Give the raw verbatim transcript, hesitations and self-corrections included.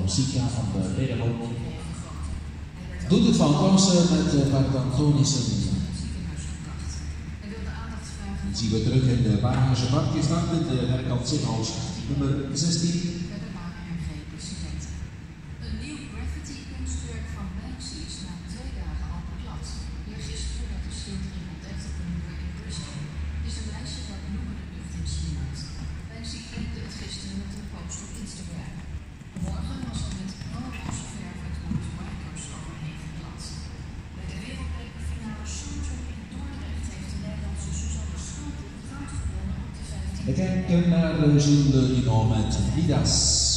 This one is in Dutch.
Musica van de pedagoog. Doet het van Klassen met de pentattonische muziek. Dan zien we terug in de bagagebak. Je staat in de werkkant Zingels nummer zestien. Een nieuw graffiti-kunstwerk van Banksy is na twee dagen al plat. Eergisteren werd de schildering ontdekt op een muur in Bristol. Het is een meisje dat bloemen de lucht in sliert. Banksy klikte het gisteren met een post op Instagram. Morgen was er met roze verf het woord Wipers overheen geklad. Bij de wereldbekerfinale shooting in Dordrecht heeft de Nederlandse Suzanne Schulten goud gewonnen op de vijftien. We kijken naar Jules Dumont met Midas.